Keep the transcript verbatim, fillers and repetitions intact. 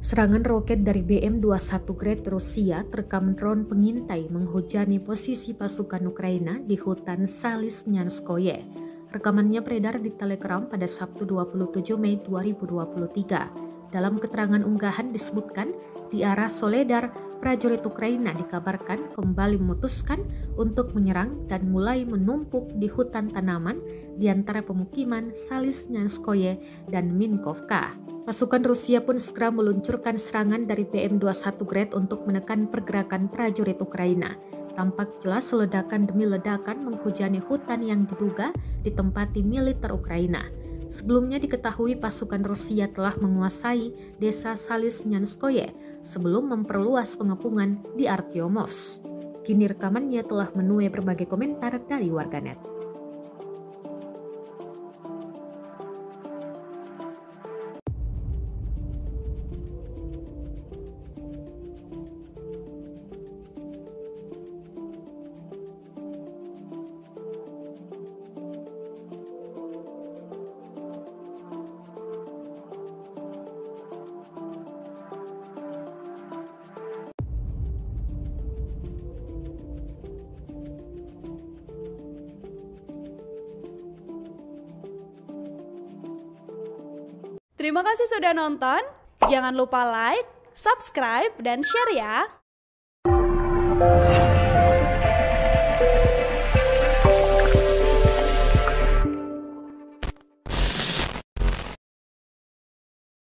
Serangan roket dari B M dua puluh satu Grad Rusia terekam drone pengintai menghujani posisi pasukan Ukraina di hutan Salisnyanskoye. Rekamannya beredar di Telegram pada Sabtu dua puluh tujuh Mei dua ribu dua puluh tiga. Dalam keterangan unggahan disebutkan, di arah Soledar, prajurit Ukraina dikabarkan kembali memutuskan untuk menyerang dan mulai menumpuk di hutan tanaman di antara pemukiman Salisnyanskoye dan Minkovka. Pasukan Rusia pun segera meluncurkan serangan dari B M dua puluh satu Grad untuk menekan pergerakan prajurit Ukraina. Tampak jelas ledakan demi ledakan menghujani hutan yang diduga ditempati militer Ukraina. Sebelumnya diketahui pasukan Rusia telah menguasai desa Salisnyanskoye sebelum memperluas pengepungan di Artyomovsk. Kini rekamannya telah menuai berbagai komentar dari warganet. Terima kasih sudah nonton. Jangan lupa like, subscribe, dan share ya.